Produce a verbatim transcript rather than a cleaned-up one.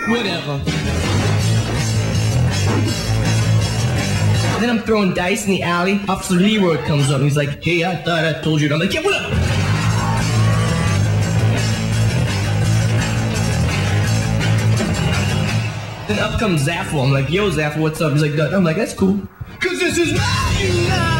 Whatever. Then I'm throwing dice in the alley. Officer Leroy comes up and he's like, hey, I thought I told you. And I'm like, yeah, what up? Then up comes Zaffle. I'm like, yo, Zaffle, what's up? He's like, I'm like, that's cool. Cause this is my United